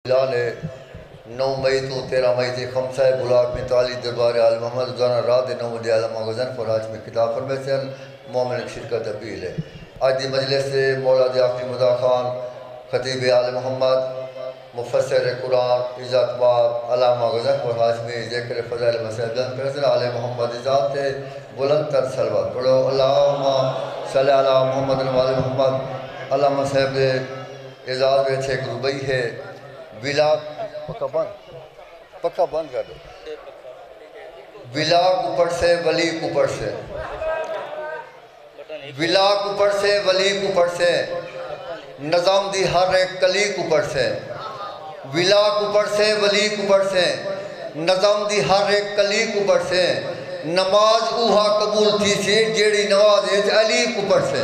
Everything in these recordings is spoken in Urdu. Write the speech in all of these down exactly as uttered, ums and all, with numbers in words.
بلال ہے نو مئی تو تیرہ مئی تے خمسہ بلاک میں تعالی دربار عالم محمد روزانہ رات نو مدی علامہ غزن فراج میں کتاب فرمے سے مومن شرکت اپیل ہے. آج دی مجلس سے مولا دی آخری مدا خان خطیب عالم محمد مفسر قرآن عزت باب علامہ غزن فراج میں ذکر فضائل مسیح بلند کرسل عالم محمد ذات بلند تر سلوات پڑھو. اللہم صلی علی محمد وعلی محمد. علامہ صاحب اعزاز میں چھے ایک ربئی ہے ولاگ پکا بند پکا بند کر دو. ولاگ اوپر سے ولی اوپر سے ولاگ اوپر سے ولی اوپر سے نظام دی ہر ایک کلیک اوپر سے ولاگ اوپر سے ولی اوپر سے نظام دی ہر ایک کلیک اوپر سے نماز اوہا قبول تھی سی جیڑی نواز ایج علی اوپر سے.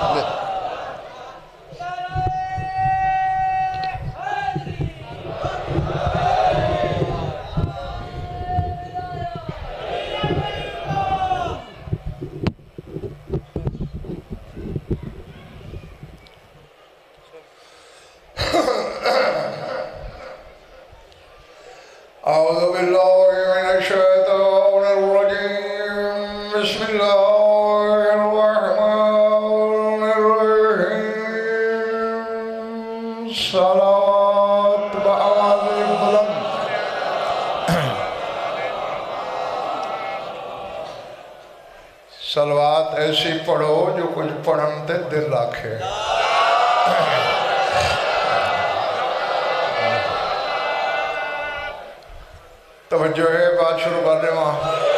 أعوذ بالله من الشيطان الرجيم بسم الله الرحمن الرحيم. صلوات بآواز بلند. صلوات ایسی پڑھو جو کچھ پڑھن تے دل رکھے. توجہ ہے بات شروع کرنے وہاں.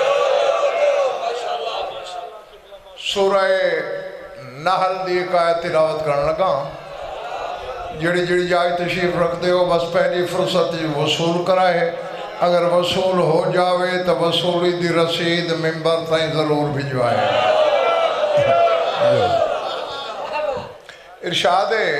سورہ نحل دی ایک آیت تلاوت کرنے لگا. جڑی جڑی جائے تشریف رکھتے ہو بس پہلی فرصت وصول کرائے. اگر وصول ہو جاوے تو وصولی دی رسید ممبر تائیں ضرور بھجوائے. ارشاد ہے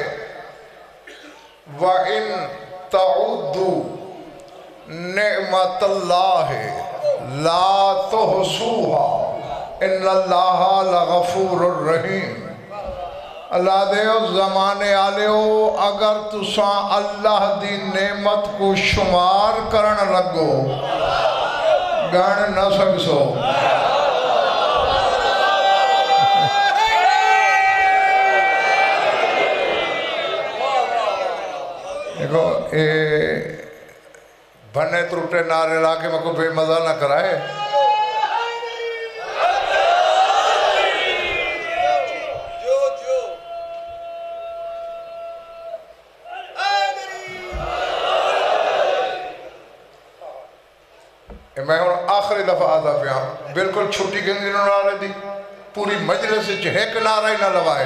وَإِن تَعُدُّوا نعمت اللہ لا تحصوها ان اللہ لغفور الرحیم. اللہ دے او زمانے آلے ہو اگر تساں اللہ دی نعمت کو شمار کرن لگو گن نہ سکسو. دیکھو اے بھنے ترٹے نعرے لاکے میں کو بے مزہ نہ کرائے. میں ہوں آخری دفعہ آدھا پہ ہاں بلکل چھوٹی گنگی نہ نعرے دی پوری مجلس سے ایک نعرہ ہی نہ لوائے.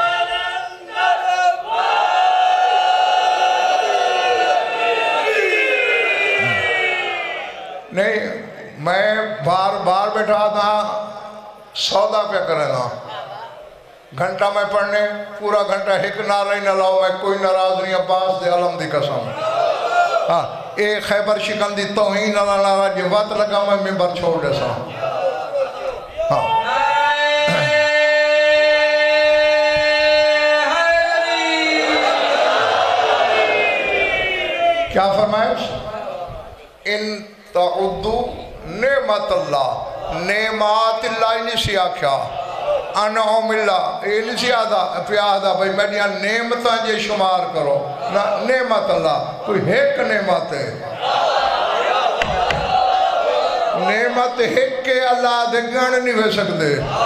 نہیں میں بار بار بیٹھا تھا سودا پہ کرنا گھنٹہ میں پڑھنے پورا گھنٹہ ایک نعرہ ہی نہ لاؤ. میں کوئی ناراض نہیں عباس دے علم دی قسم. ہاں اے خیبر شکن دی توہین نہ نعرہ جی وقت لگا میں ممبر چھوڑ دے سا. ہاں کیا فرمائے ان تعدو نعمت اللہ نعمات اللہ ہی نہیں سی آکھیا انعام اللہ یہ نہیں سی آدھا پیا آدھا بھئی میڈیاں نعمتاں جے شمار کرو نعمت اللہ کوئی ایک نعمت ہے. نعمت ایک کے اللہ دے گن نہیں ہو سکتے.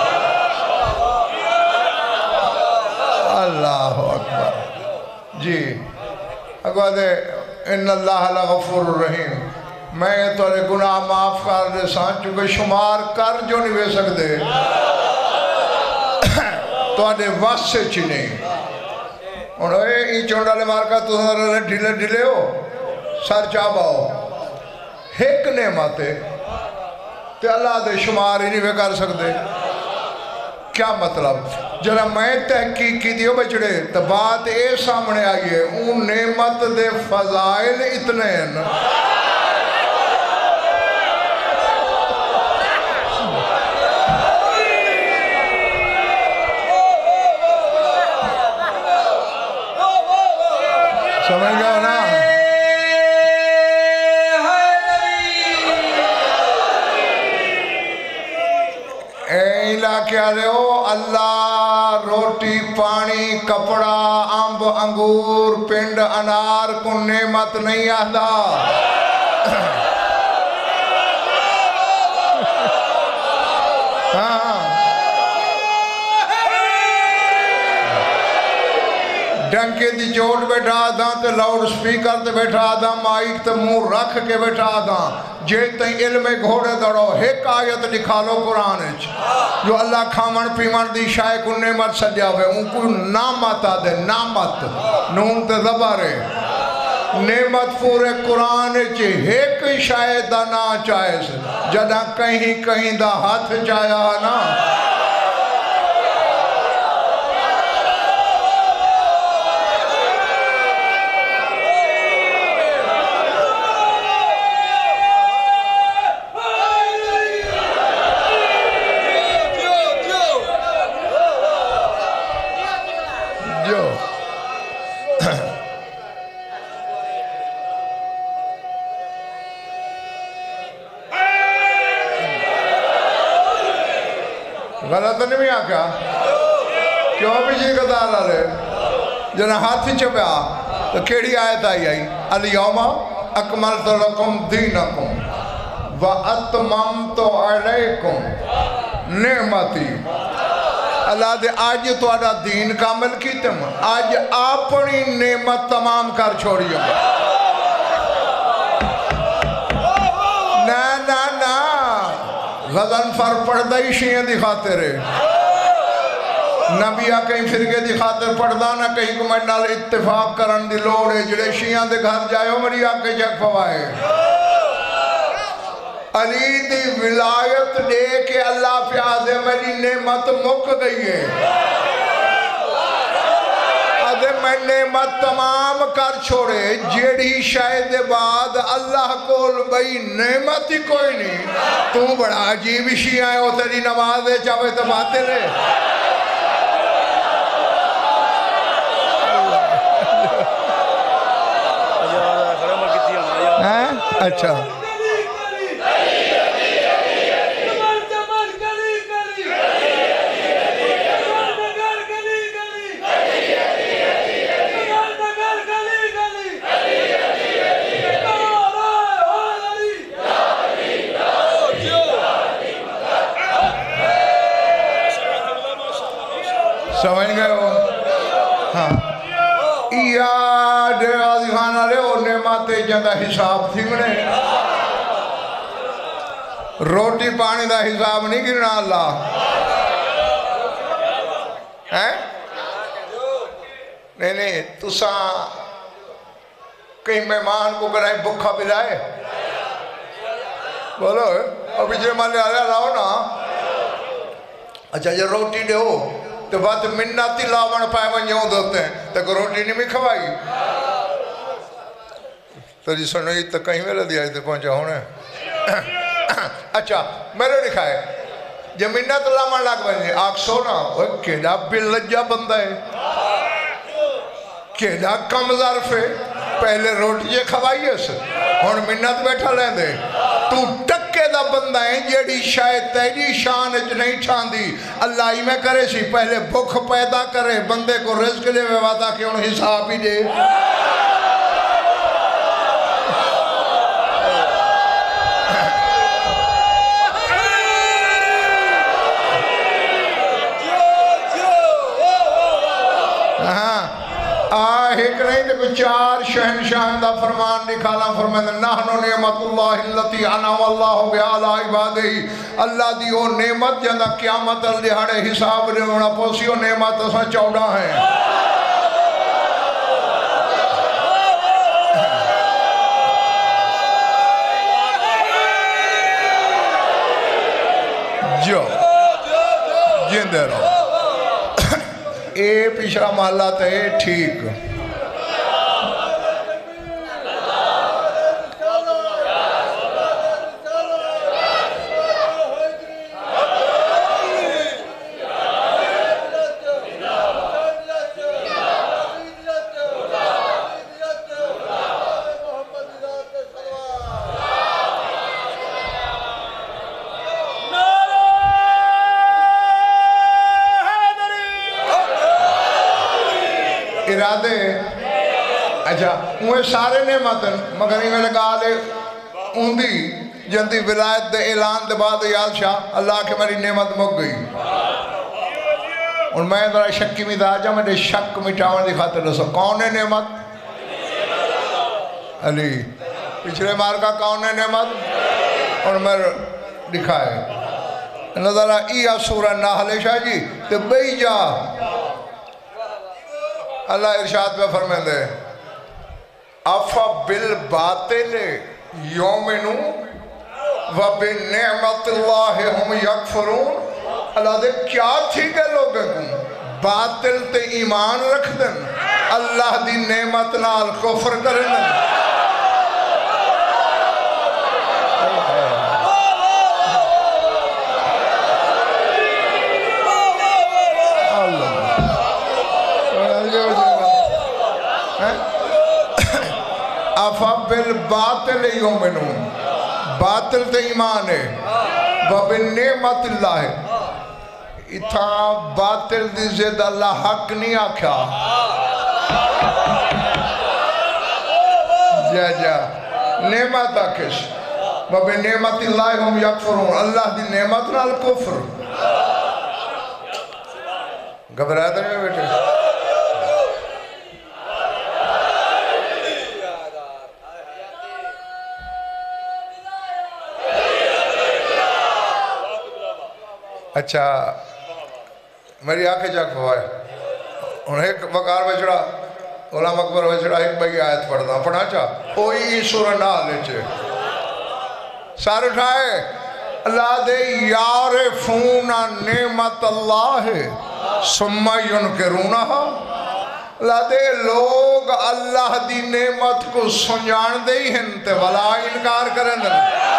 اللہ اکبر جی اگوا دے ان اللہ لغفور الرحیم. میں تورے گناہ معاف کر دے سان چونکہ شمار کر جو نہیں بے سکتے توانے وس سے چنے انہوں نے این چونڈا لے مارکا تو نے ڈھلے ڈھلے ہو سر چاباؤ ایک نعمت ہے تے اللہ دے شمار ہی نہیں بے کر سکتے. کیا مطلب جنہا میں تحقیق کی دیو بچڑے تو بات اے سامنے آئیے اون نعمت دے فضائل اتنے ہیں. سمجھ گیا نا کیا دے ہو اللہ روٹی پانی کپڑا امب انگور پنڈ انار کو نعمت نہیں آدھا ہاں ڈنکے دی چوٹ بیٹھا آدھا تے لاؤڈ سپیکر تے بیٹھا آدھا مائک تے منہ رکھ کے بیٹھا آدھا جے تئیں علم گھوڑے دڑو ایک آیت لکھا لو قرآن اچ جو اللہ کھامن پیمن دی شائع کو نعمت سجا ہوئے ان کو نامت آدھے نامت نون تے زبارے نعمت پورے قرآن اچ ایک شائع دا نا چاہے سے جدہ کہیں کہیں دا ہاتھ چاہیا نا غلط نہیں بھی آکا کیوں بھی جی قدار آلے جنہ ہاتھ چپیا تو کیڑی آیت آئی آئی الیوم اکملت لکم دینکم واتممت علیکم نعمتی اللہ دے آج تو آڈا دین کامل کیتم آج اپنی نعمت تمام کر چھوڑی ہوں نا نا نا غزن فر پڑھدا ہی شیئن دی خاطر ہے نبیہ کہیں فرقے دی خاطر پڑھدا نہ کہیں کمائن نال اتفاق کرن دی لوڑ ہے جڑے شیئن دے گھر جائے ہو میری آکے جگ فوائے علی دی ولایت دے کہ اللہ پیازے میری نعمت مک گئی ہے آدھے میں نعمت تمام کر چھوڑے جیڑی شاید بعد اللہ کول بھئی نعمت ہی کوئی نہیں تو بڑا عجیب شیعہ ہے وہ تیری نماز ہے چاہوے تو باتے رہے اچھا سمجھ گئے ہو ہاں یاد آزی خانہ لے وہ نعمت جندہ حساب تھی منے روٹی پانی دا حساب نہیں گرنا اللہ نہیں نہیں تساں کہیں مہمان کو کرائیں بکھا بلائے بولو ابھی جے مالے آلے لاؤ نا اچھا یہ روٹی دے ہو تو بات منتی لاؤن پائے ونجھوں دوتے ہیں تو روٹی نہیں میں کھوائی تو جی سنوئی تو کہیں میں لدی آئی تو پہنچا ہونے اچھا میرے دکھائے جب منت لاؤن لگ بنجھے آگ سونا وہ کیڑا بل لجا بندہ ہے کیڑا کم ظرف ہے پہلے روٹی یہ کھوائیے سے اور منت بیٹھا لیں دے تو ٹکے دا بندہ ہے جیڑی شاید تیری شان اچ نہیں چھان دی اللہ ہی میں کرے سی پہلے بھوک پیدا کرے بندے کو رزق لے وے وعدہ کہ انہوں حساب ہی دے ایک نہیں تو چار شہنشاہن دا فرمان نکالا فرمائے نحنو نعمت اللہ اللتی انعم اللہ بعلی عبادہ اللہ دیو نعمت جندہ قیامت الدہاڑے حساب لیونا پوسیو نعمت اسا چوڑا ہے جو جندے رہو اے پیشرا محلہ تے ٹھیک دے اچھا وہ سارے نعمت مگر یہ میرے گالے اوندی جندی ولایت دے اعلان دے بعد یاد شاہ اللہ کے میری نعمت مک گئی اور میں ذرا شک کی مزاج ہوں میرے شک مٹاون دی خاطر رسو کون ہے نعمت علی پچھلے مار کا کون ہے نعمت اور میں دکھائے نظرہ ایا سورہ نحل شاہ جی تے بئی جا اللہ ارشاد پہ فرمائے دے افا بالباطل یومنو و بنعمت اللہ ہم یکفرون اللہ دے کیا تھی گئے لوگوں کو باطل تے ایمان رکھ دن اللہ دی نعمت نال کفر کرن افا بالباطل یومنون باطل تے ایمان ہے وبنعمت اللہ ہے اتھا باطل دی زید اللہ حق نہیں آکھا جا جا نعمت آکھش وبنعمت اللہ ہم یکفرون اللہ دی نعمت نال کفر گھبرایا تھا میں بیٹھے اچھا میری آنکھیں جاک ہوئے انہوں ایک وقار بچڑا غلام اکبر بچڑا ایک بھائی آیت پڑھتا پڑھا چاہ اوئی سورہ نحل چے سار اٹھائے اللہ دے یارفون نعمت اللہ ثم ینکرونہا اللہ دے لوگ اللہ دی نعمت کو سنجان دے ہی ہنتے ولا انکار کریں دے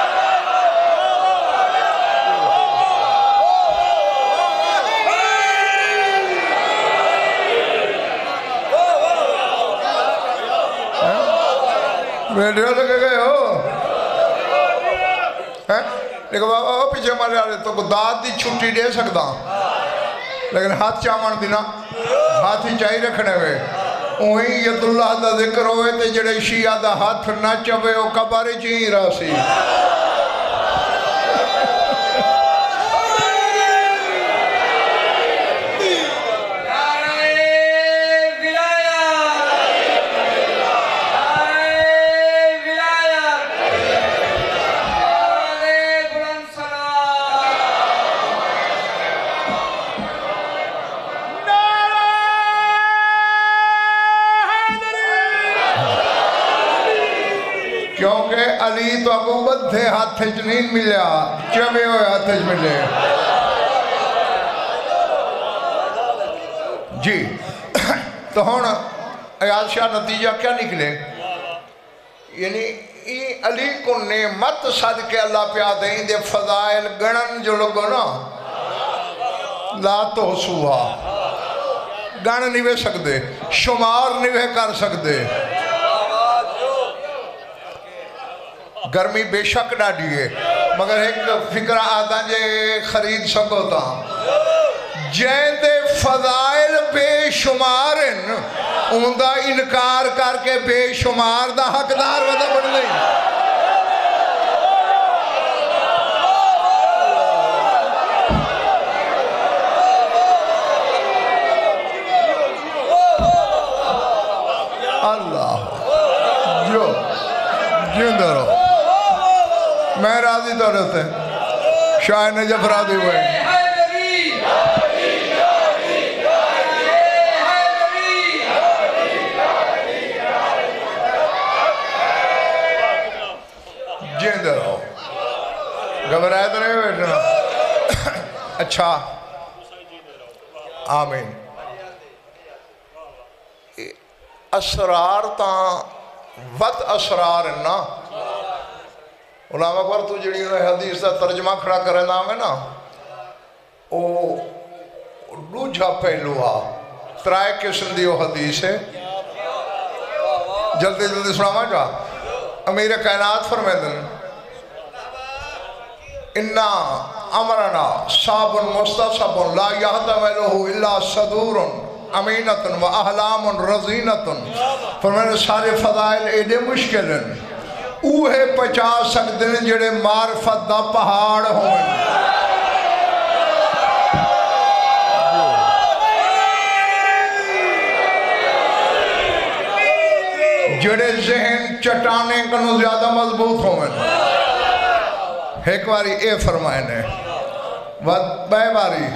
ویڈیو لگے گئے ہو لیکن بابا پیچھے مارے آرے تو داد دی چھٹی دے سکتا لیکن ہاتھ چامان دینا ہاتھ ہی چاہی رکھنے ہوئے اوہی ید اللہ دا ذکر ہوئے تے جڑے شیعہ دا ہاتھ نہ چوے او کبارے چین راسی کیونکہ علی تو ابو بدھے ہاتھ نہیں ملیا چوے ہوئے ہاتھ ملے جی تو ہون ایاز شاہ نتیجہ کیا نکلے یعنی ای علی کو نعمت صدقے اللہ پہ آدھیں دے فضائل گنن جو لوگو نا لا تو حسوہا گن نہیں وے سکتے شمار نہیں وے کر سکتے گرمی بے شک نہ دیئے مگر ایک فکرہ آتا جے خرید سکو تا جین دے فضائل بے شمارن ان دا انکار کر کے بے شمار دا حقدار ودا بڑھ لئی اللہ جو جن درو میں راضی تو رہتے ہیں شاہ نجف راضی ہوئے جیندے رہو گھبرائے تو نہیں بیٹھنا اچھا آمین اسرار تاں وط اسرار نا علامہ اکبر تو جڑی انہیں حدیث دا ترجمہ کھڑا کرے نام ہے نا او دوجھا پہلوہا ترائے قسم دیو حدیث ہے جلدی جلدی سناما جا امیر کائنات فرمیدن انا امرنا صابن مستصبن لا یحتملہ الا صدورن امینتن و احلام رزینتن. فرمایا سارے فضائل ایڈے مشکل ہیں اوہے پچا سکتے ہیں جڑے معرفت دا پہاڑ ہوئے. جڑے ذہن چٹانے کنو زیادہ مضبوط ہوئے. ایک باری اے فرمائے نے بے باری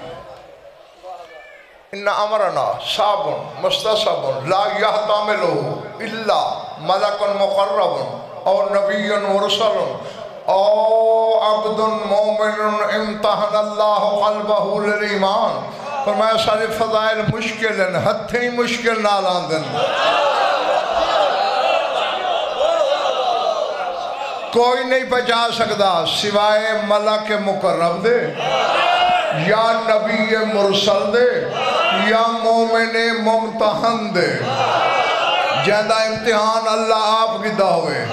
اِنَّ عَمْرَنَا صَابٌ مُسْتَصَبٌ لَا يَحْتَمِلُهُ إِلَّا مَلَكٌ مُقَرَّبٌ او نبی مرسل او عبد مومن امتحن اللہ قلبہ للایمان. فرمایا سارے فضائل مشکل ہیں ہتھیں مشکل نہ لاندن. کوئی نہیں بچا سکتا سوائے ملک مقرب دے یا نبی مرسل دے یا مومن ممتحن دے. جہاں امتحان اللہ آپ کی دعوے.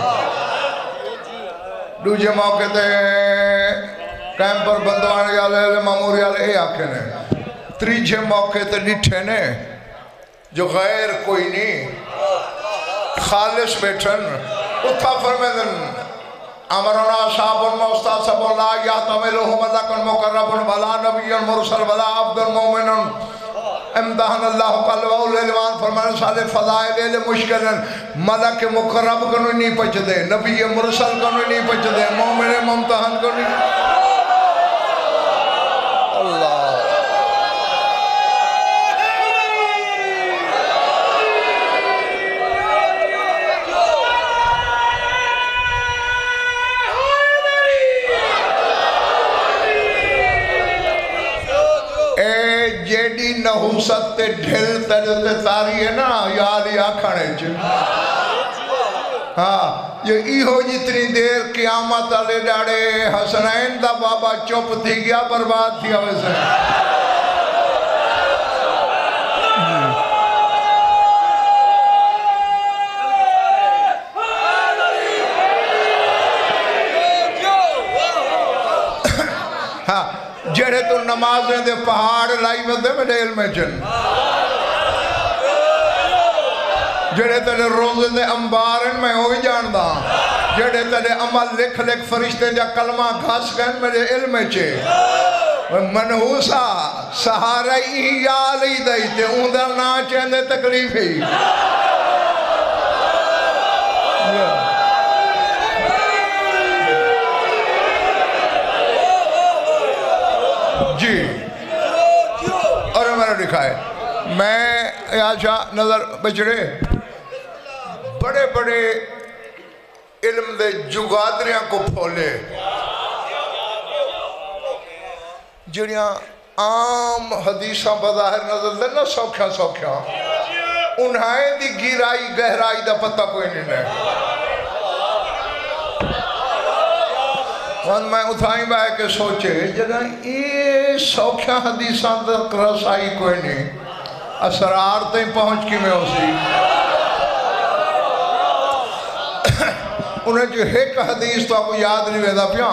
دوجہ موقع تے کیمپر بندوانے والے معموری والے اے آکھے نے. تریجے موقع تے ڈٹھے نے جو غیر کوئی نہیں خالص بیٹھن اتھا فرمیدن امرنا صاحب مستعصب لا یعتملہ ملک مقرب ولا نبی مرسل ولا عبد مومن امتحان اللہ قلبہ للایمان. فرمانے سالے فضائل لے مشکل ہیں ملک مقرب کنو نہیں پچ دے نبی مرسل کنو نہیں پچ دے مومن ممتحن کنو نہیں. اللہ جیڑی نحوست تے ڈھل تے تاری ہے نا یا علی آکھانے چھے. ہاں یہ ایہو جتنی دیر قیامت علی ڈاڑے حسنین دا بابا چوپ تھی گیا برباد تھی ویسے. ہاں جڑے تو نمازیں دے پہاڑ لائی مدے میں ڈیل میں چن جڑے تیرے روزے دے امبارن میں ہوئی جاندہ جڑے تیرے عمل لکھ لکھ فرشتے جا کلمہ گھاس گئن میرے علم چھے منحوسا سہارا ہی یا لی دائی تے اوندر نا چیندے تکلیف ہی. جی اور میں نے دکھائے میں آجا نظر بچڑے بڑے بڑے علم دے جگادریاں کو پھولے جڑیاں عام حدیثاں بظاہر نظر دینا سوکھیاں سوکھیاں انہائیں دی گیرائی گہرائی دا پتہ کوئی نہیں ہے. وہاں میں اتھائیں بائے کے سوچے جگہ یہ سوکھیاں حدیثاں تک رسائی کوئی نہیں اسرار تیں پہنچ کی میں اسی انہیں جو ایک حدیث تو آپ کو یاد نہیں ویدہ پیاں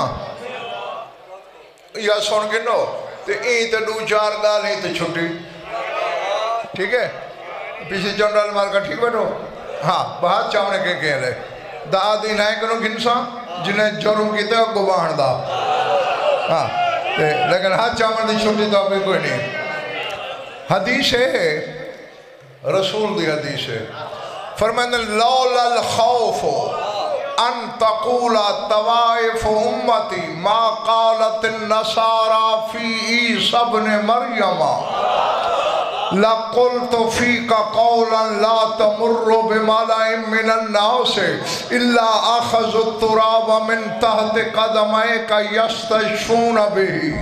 یا سن کے نو تو این تو دو چار گال ہی تو چھٹی ٹھیک ہے پیچھے جنرل مار کا ٹھیک بیٹھو. ہاں بہت چاہنے کے کہہ رہے دا دین ہے کنو گنساں جنہیں جرم کیتے ہیں گباہن دا. ہاں لیکن ہاتھ چاہنے دی چھوٹی تو بھی کوئی نہیں. حدیث ہے رسول دی حدیث ہے فرمائن لولا الخوف ان تقول توائف امتی ما قالت النصارى فی عیسی ابن مریم لَقُلْتُ فِيكَ قَوْلًا لَا تَمُرُّ بِمَلَئٍ مِّنَ النَّاسِ إِلَّا أَخَذُ التُّرَابَ مِن تَحْتِ قَدَمَيْكَ يَسْتَشْفُونَ بِهِ.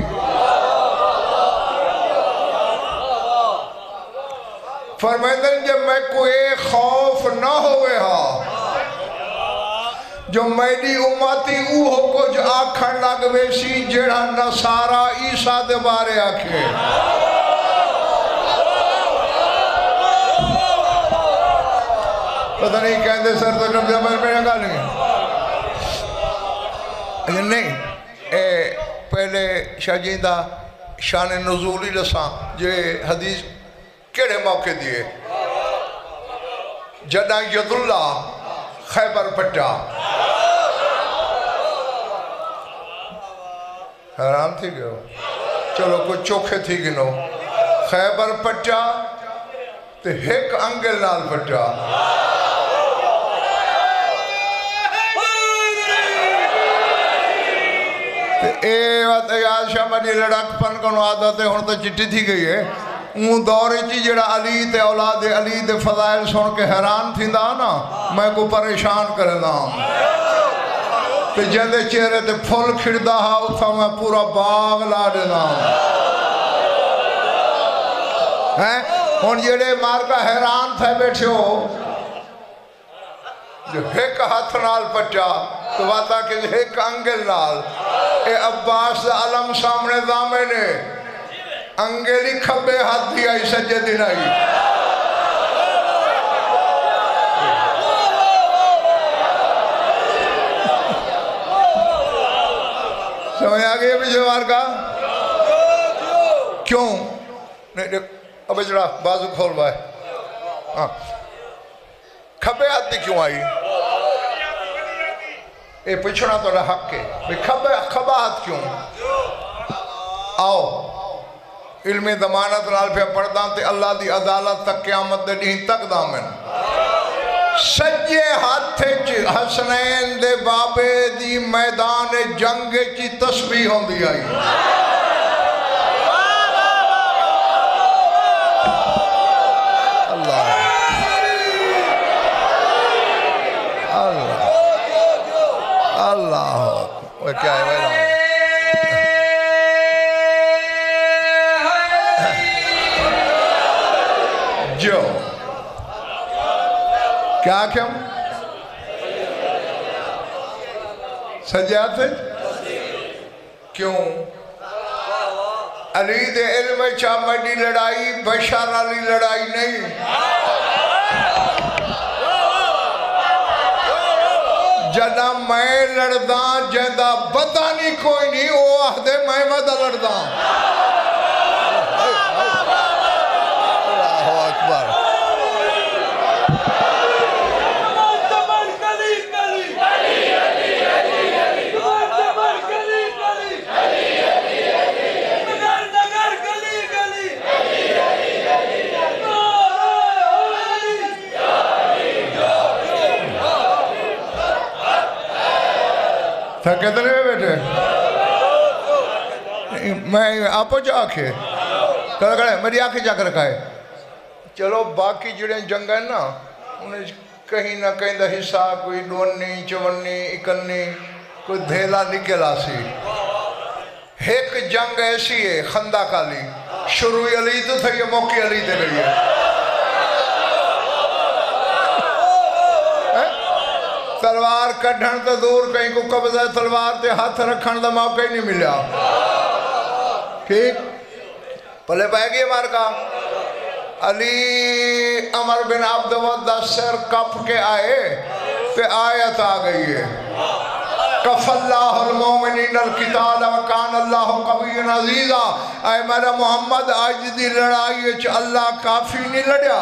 فرمائدن جب میں کوئی خوف نہ ہوئے ہاں جو میری امتی اوہو کچھ آکھن لگ ویسی جڑا نصارہ عیسیٰ دے بارے آکھے. پتہ نہیں کہندے سر تو جب جب میں نگا لیں لیکن نہیں اے پہلے شاہجیندہ شان نزولی لساں جو حدیث کیڑے موقع دیے جدہ ید اللہ خیبر پٹا حیران تھی گئے چلو کوئی چوکھے تھی گنو خیبر پٹا تے ایک انگل نال پٹا اے وقت یاد شاہ مجھے لڑک پن کنو عادت ہے ہون تو چٹی تھی گئی ہے اون دورے چی جڑا علی تے اولاد علی تے فضائل سن کے حیران تھی دا نا میں کو پریشان کرنا تے جندے چہرے تے پھول کھڑدا ہا اتھا میں پورا باغ لا دینا ہیں ہون جڑے مار کا حیران تھے بیٹھے ہو جو ایک ہاتھ نال پچا تو باتا کہ ایک انگل نال اے عباس علم سامنے دامے نے انگلی کھبے ہاتھ دیا ہی سجے دن آئی سمجھ آگئی ابھی جوار کا کیوں اب جڑا بازو کھول بائے کھبے ہاتھ دی کیوں آئی اے پچھنا تو رہا حق ہے کھبا ہاتھ کیوں آؤ علم دمانت نال پہ پڑھداں تے اللہ دی عدالت تک قیامت دے دین تک دامن سجے ہاتھے چی حسنین دے بابے دی میدان جنگ چی تسبیح ہوں دی آئی اللہ اللہ اللہ وہ کیا ہے ویلہ جو کیا کیوں سجاد ہے کیوں علی دے علم چاہ مڈی لڑائی بشار علی لڑائی نہیں جنا میں لڑداں جہدہ بدانی کوئی نہیں وہ آہدے میں مدہ لڑداں اللہ اکبر تھا کتنے میں بیٹھے میں آپ جا آنکھیں کڑا کڑا ہے میری آنکھیں جا کر رکھا ہے چلو باقی جڑے جنگ ہیں نا انہیں کہیں نہ کہیں دا حصہ کوئی ڈونی چونی اکنی کوئی دھیلا نکلا سی ایک جنگ ایسی ہے خندہ کالی شروع علی تو تھا یہ موقع علی دے رہی ہے تلوار کڑھن تا دور کہیں کو قبضہ تلوار تے ہاتھ رکھن دا موقع ہی نہیں ملیا ٹھیک پلے پائے گی ہمارے کا علی عمر بن عبدالود دا سر کپ کے آئے تے آیت آ گئی ہے کف اللہ المومنین القتال وکان اللہ قوی عزیزا اے میرا محمد آج دی لڑائی اچھ اللہ کافی نہیں لڑیا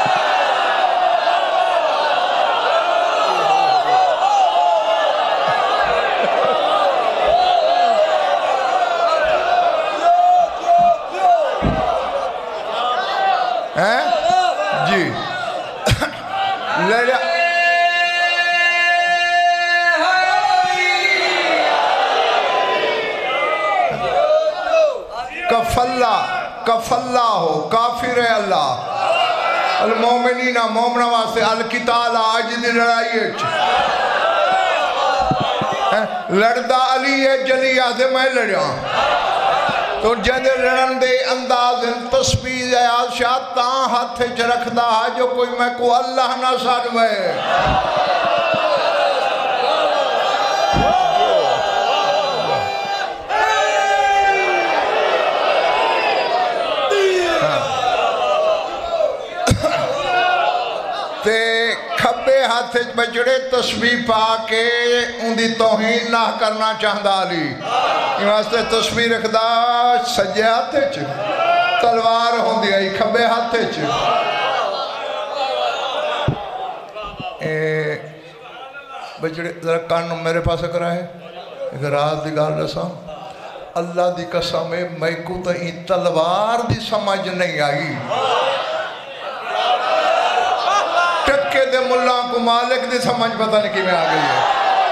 جی لڑیا کف اللہ کف اللہ ہو کافر ہے اللہ المومنین مومنہ واسے القتال آج دی لڑائی لڑدہ علی ہے جلی آدھے میں لڑیا تو جدے لڑن دے انداز تسبیح آیات شاہ تاں ہاتھ چ رکھدا ہے جو کوئی میں کو اللہ نہ ساڑوے تے کھبے ہاتھ بجڑے تسبیح پا کے ان دی توہین نہ کرنا چاہتا علی یہ واسطے تسبیح رکھدا سجے ہاتھ چ تلوار ہوندی آئی کھبے ہاتھے چ بچڑے ذرا کان میرے پاس کرائے ایک راز دی گال رسا اللہ دی قسم ہے میں کو تو این تلوار دی سمجھ نہیں آئی ٹکے دے ملہ کو مالک دی سمجھ پتہ نہیں کی میں آ گئی ہے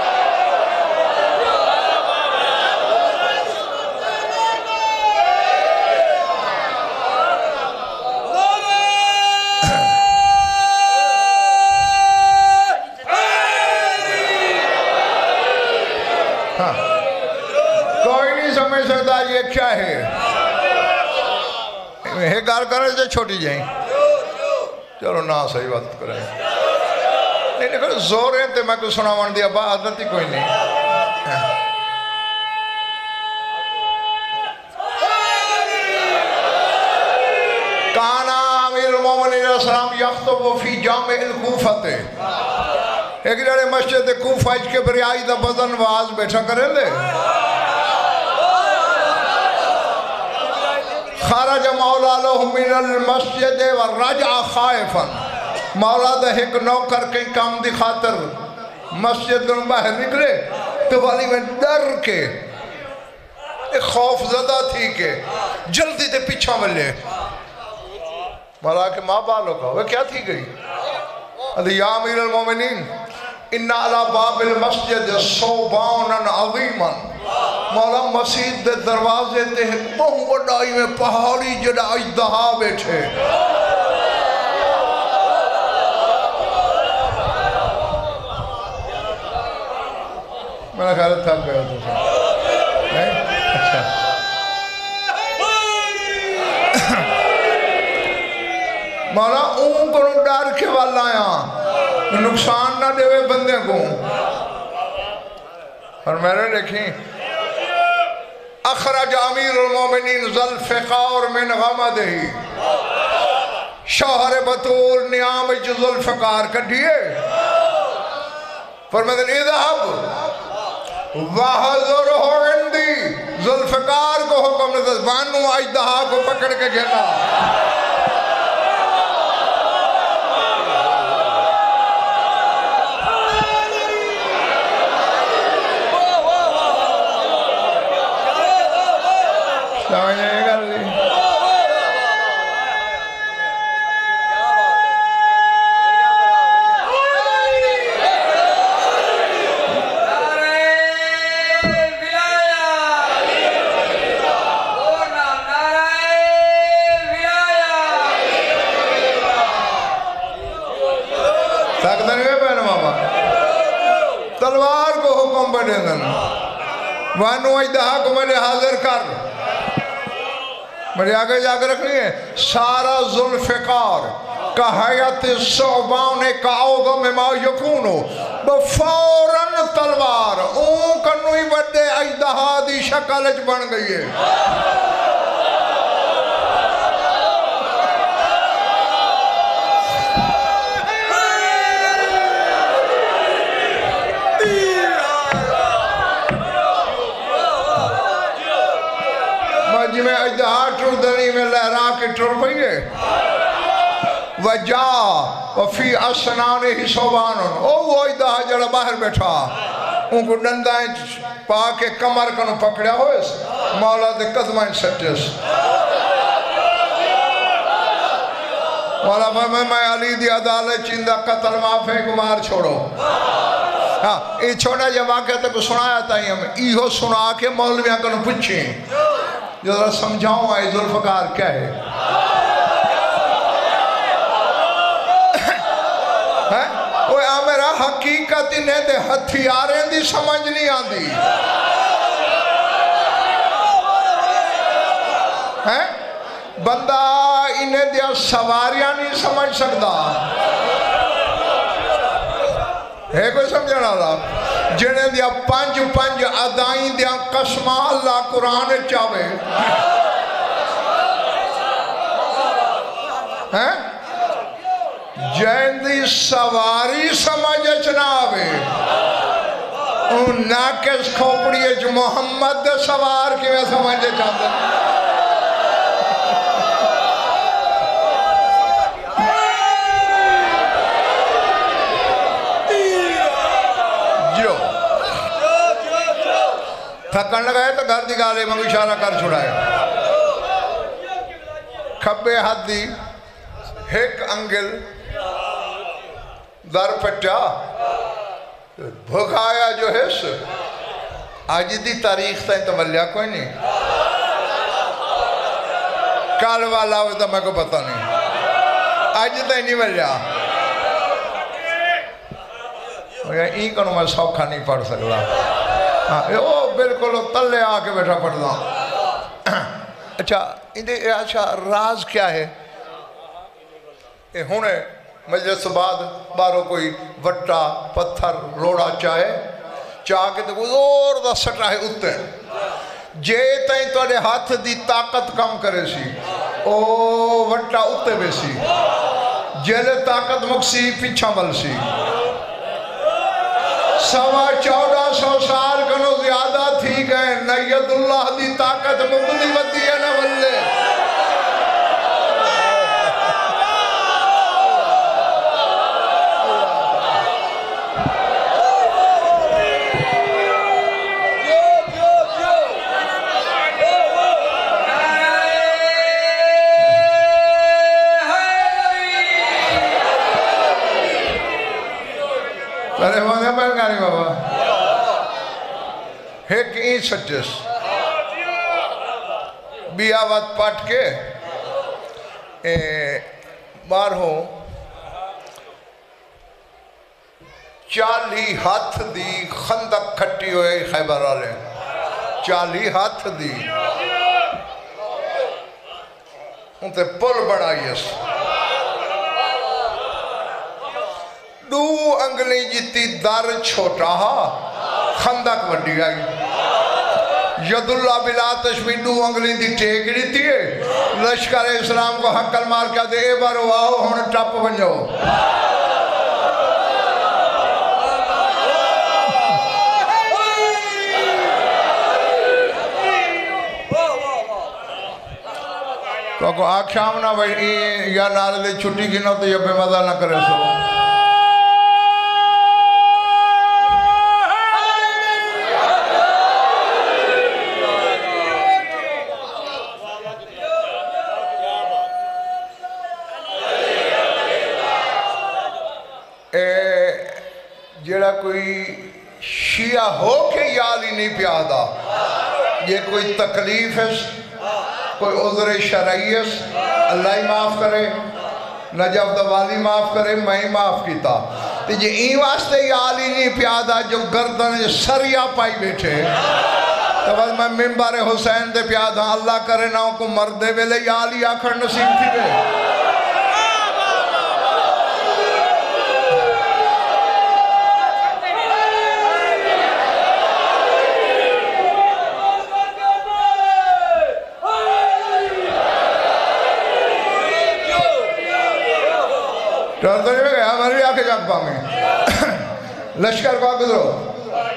یہ کیا ہے یہ گار کرنے سے چھوٹی جائیں چلو نا صحیح بات کریں نہیں نہیں زور ہیں تے میں کوئی سنا مان دیا با عادت ہی کوئی نہیں کانا امیر المومنین علیہ السلام یخطب فی جامع الکوفت ایک جڑے مسجد کوفہ اچ کے بریائی دا بدن واز بیٹھا کریں دے خارج مولا لہ من المسجد ورجع خائفا مولا دا ایک نوکر کے کام دی خاطر مسجد میں باہر نکلے تو والی میں ڈر کے ایک خوف زدہ تھی کہ جلدی دے پیچھا ملے مولا کہ ماں بالو کا وہ کیا تھی گئی یا امیر المومنین اِنَّا عَلَى بَابِ الْمَسْجِدِ صَوْبَانًا عَظِيمًا مولا مسجد دے دروازے تے بہت وڈائی میں پہاڑی جڑا اجدہا بیٹھے میرا خیال تھک گیا تو نہیں اچھا مولا اون کو ڈر کے والا آیا نقصان نہ دے بندے کو اور میں نے دیکھیں اخرج امیر المومنین ذوالفقار من غمدہی شوہر بطول نیام جو ذوالفقار کٹھئے فرمائے اذهب وحضرہ عندی ذوالفقار کو حکم نے بانو اجدہا کو پکڑ کے گھنا سمجھے گا لی ساکتہ نہیں ہے پہنے بابا تلوار کو حکم بڑھے دن وانو اجدہا کو میں نے حاضر کر میرے آگے جا کر رکھنی ہے سارا ذوالفقار کا حیات صعبان کا اوغم ما یکونو بفوراً تلوار اون کنوی بڑے اجدہا دی شکلچ بن گئی ہے میں اجدہا ٹر دنی میں لہرا کے ٹر پئیے وجا وفی اسنان ہی صوبانن او وہ اجدہا جڑا باہر بیٹھا ان کو ڈندائیں پا کے کمر کنو پکڑیا ہوئے مولا دے قدمائیں سٹیس مولا فرمائے میں علی دی عدالت چندہ قتل معافے کو مار چھوڑو ہاں یہ چھوڑا جب واقعہ تک سنایا تھا ہم ایہو سنا کے مولویاں کنو پچھیں جو ذرا سمجھاؤں آئی ذوالفقار کیا ہے وہ میرا حقیقت انہیں دے ہتھیاریں دی سمجھ نہیں آندی بندہ انہیں دیا سواریاں نہیں سمجھ سکتا ہے کوئی سمجھنا اللہ جنہیں دیا پنج پنج ادائیں دیا قسمہ اللہ قرآن چاہوے جن دی سواری سمجھ چناوے ان ناکس کھوپڑی جو محمد دے سوار کی میں سمجھے چاہتے تھکن لگائے تو گھر دی گالے منگو اشارہ کر چھڑائے کھبے ہاتھ دی ایک انگل در پٹا بھگایا جو ہے سو آج دی تاریخ تھا تو ملیا کوئی نہیں کال والا ہوتا میں کو پتا نہیں آج تھا نہیں ملیا این کنو میں سوکھا نہیں پڑھ سکتا او بالکل تلے آکے بیٹھا پڑھ دا اچھا اچھا راز کیا ہے اے ہونے مجلس بعد بارو کوئی وٹا پتھر روڑا چاہے چاہ کے تو کوئی زور دا سٹا ہے اتے جے تائیں تو اڑے ہاتھ دی طاقت کم کرے سی او وٹا اتے بے سی جیلے طاقت مکسی پیچھا مل سی سوا چودہ سو سال کنو زیادہ تھی گئے نیت اللہ دی طاقت مبنی ودی ہے نہ ولے ارے مانے پر گاری بابا ایک این سچس بی آوات پاٹ کے بار ہو چالی ہاتھ دی خندق کھٹی ہوئے خیبر والے چالی ہاتھ دی انتے پل بڑھائیس دو انگلی جیتی در چھوٹا ہا خندق وڈی آئی ید اللہ بلا تشبیح دو انگلی دی ٹیکڑی تھی لشکر اسلام کو حقل مار کیا دے اے بارو آؤ ہون ٹاپ بن جاؤ تو کو آکھام نہ بھائی یا نارے دے چھٹی کی نہ تو یہ بے مزہ نہ کرے سو جیڑا کوئی شیعہ ہو کے یالی نہیں پیادا یہ کوئی تکلیف ہے کوئی عذر شرعی ہے اللہ ہی معاف کرے نجف دوالی معاف کرے میں ہی معاف کیتا تو یہ این واسطے یالی نہیں پیادا جو گردن سریا پائی بیٹھے تو بس میں منبر حسین دے پیادا اللہ کرے نہ کو مردے ویلے یالی آکھر نصیب تھی بے تو نہیں میں گیا ہماری آنکھیں جاگ پاؤں لشکر کو گزرو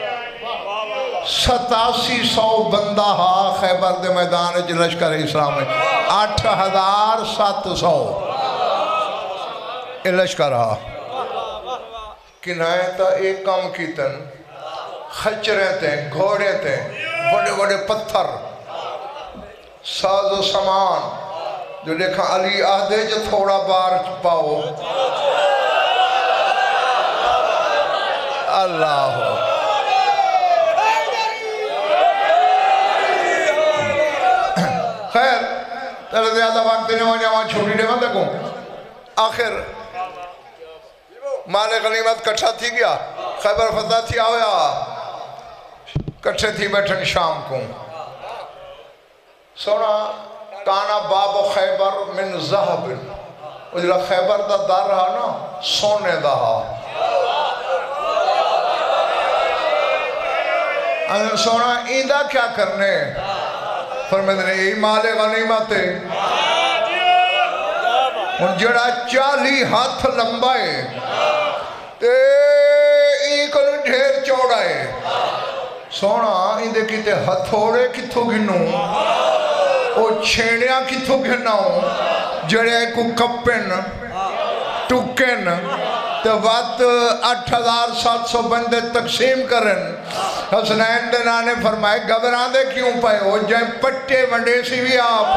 ستاسی سو بندہ ہا خیبر دے میدان جی لشکر اسلام ہے آٹھ ہزار سات سو یہ لشکر ہا کنائیں تا ایک کام کی تن خچریں تھے گھوڑے تھے بڑے بڑے پتھر ساز و سامان جو دیکھا علی آدھے جو تھوڑا بار پاؤ اللہ ہو خیر تیرے زیادہ وقت دینے وہاں جہاں چھوٹی دے مت دیکھوں آخر مال غنیمت کٹھا تھی گیا خیبر فتح تھی آویا کٹھے تھی بیٹھن شام کو سونا کانا باب خیبر من زہب اجلا خیبر دا دار رہا نا سونے دا انہوں سونا ایندہ کیا کرنے فرمیدے نے ای مال غنیمت ہے ان جڑا چالی ہاتھ لمبائے تے ای کلو ڈھیر چوڑائے سونا ایندے کیتے ہتھوڑے کتھو گنوں او چھیڑیاں کتھو گھناؤں جڑے کو کپن ٹکن تو وقت اٹھ ہزار سات سو بندے تقسیم کرن حسنین دے نانے فرمائے گھبران دے کیوں پائے ہو جائیں پٹے ونڈے سی بھی آپ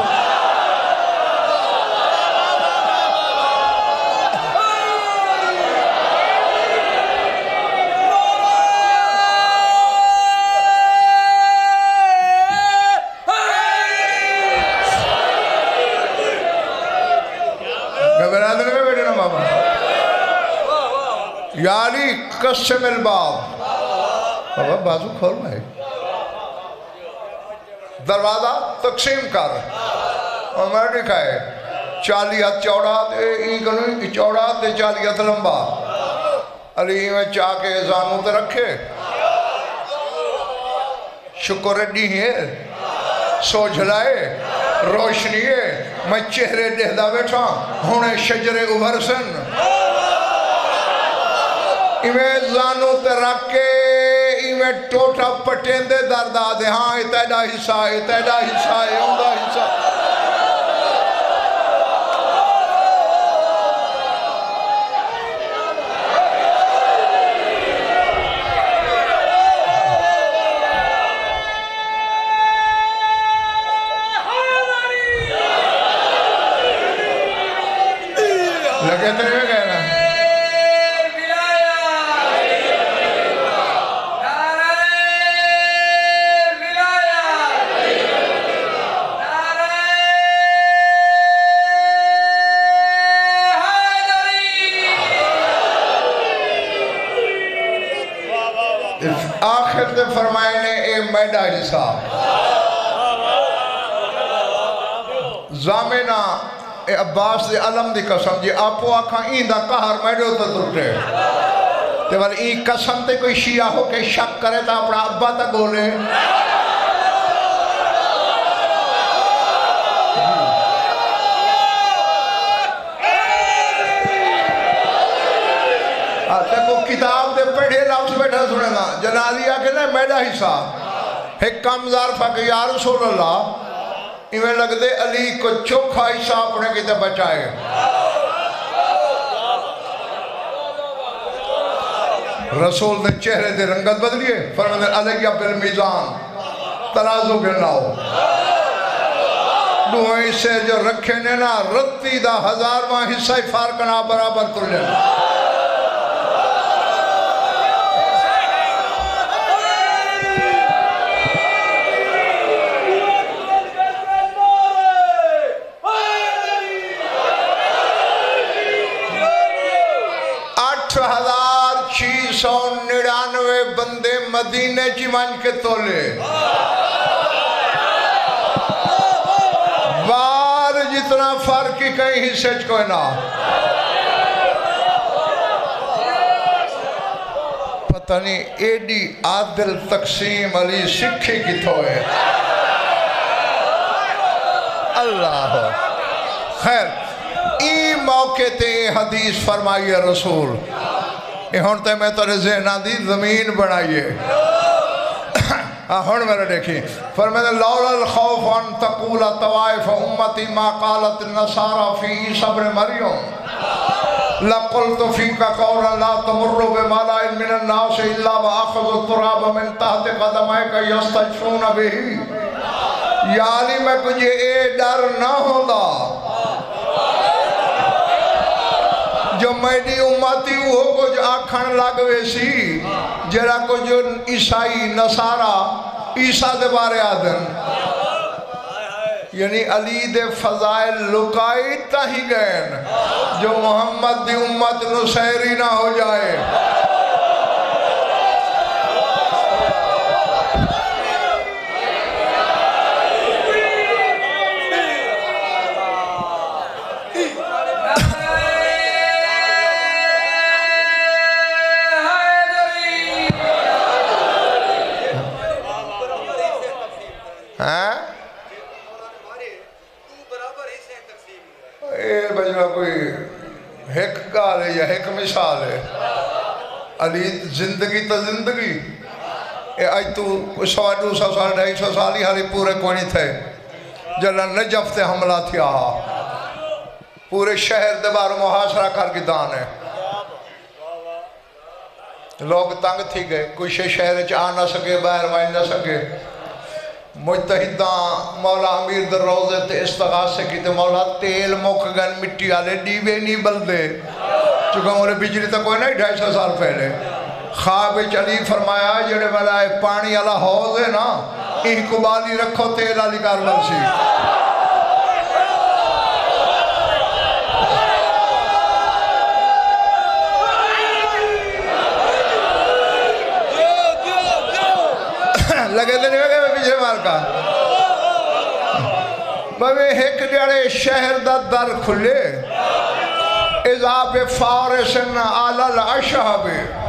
گھبران دے میں بیٹھے نا بابا یا علی قسم الباب بابا بازو کھول میں دروازہ تقسیم کر اور میں دکھائے چالی ہاتھ چوڑا دے این کنو چوڑا دے چالی ہاتھ لمبا علی میں چاہ کے زانوں تے رکھے شکر اڈی ہے سو جھلائے روشنی ہے میں چہرے دہدہ بیٹھا ہونے شجر ابھرسن ایمیں زانو تے رکھے ایمیں ٹوٹا پٹین دے دردہ دے ہاں اتیدہ حصہ اتیدہ حصہ اندہ حصہ لگے تنے میں گئے نا آخر دے فرمائے نے اے میڈا حصہ زامنہ اے عباس دے علم دی قسم جی آپو آکھاں این دا کہر میڈو تا ترٹے تے والی این قسم تے کوئی شیعہ ہو کے شک کرے تا اپنا ابا تا گولے دیکھو کتاب دے پڑھے لفظ بیٹھا سنے نا جنازی آکے نا میڈا حصہ ایک کم ظرفہ کہ یا رسول اللہ ایمیں لگ دے علی کو چوکھا حصہ اپنے کتے بچائے رسول نے چہرے دے رنگت بدلیے فرماتے علیہ بالمیزان ترازو گرناؤ دوئیں سے جو رکھے نے نا رتی دا ہزار ماہ حصہ فارکنا برابر کر لینا سو نڑانوے بندے مدینے چی مان کے تولے بار جتنا فرقی کہیں حصے کوئی نہ پتہ نہیں ایڈی عادل تقسیم علی سکھی کی تھوئے اللہ خیر ای موقع تے حدیث فرمائیے رسول ہونتے میں تو ذہنہ دی زمین بنائیے ہون میرے دیکھیں فرمائے لولا الخوف ان تقول طوائف امتی ما قالت النصارى فی صبر مریم لقلت فیک قولا لا تمر بمالا من الناس الا واخذ التراب من تحت قدمائک یستجفون بہی یا علی میں کچھ اے ڈر نہ ہوتا جو میری امتی وہ کچھ آکھن لگوے سی جرا کچھ عیسائی نصارہ عیسیٰ دے بارے آدن یعنی علی دے فضائل لکائی تاہی گئن جو محمد دی امت نصیری نہ ہو جائے ایک گال ہے یا ایک مثال ہے علی زندگی تا زندگی اے آج تو سوا دو سو سال ڈھائی سو سالی ہاری پورے کوئی تھے جلن نجف تے حملہ تھیا پورے شہر دے بارو محاصرہ کر کی دان ہے لوگ تنگ تھی گئے، کوئی شہر آ نہ سکے، باہر وائن نہ سکے۔ مجتہداں مولا امیر در روزے تے استغاثے کی تے مولا تیل مک گن مٹی آلے ڈیوے نہیں بلدے، چونکہ انہیں بجلی تک کوئی نہیں ڈھائی سو سال پہلے۔ خواب چلی فرمایا جڑے والا پانی والا حوض ہے نا، ایک کو بالی رکھو تیل والی کار بنسی۔ لگے دے نہیں ہوگے میں پیچھے مار کا بھئی ایک جڑے شہر دا در کھلے اضاب فارسن آل الاشہب،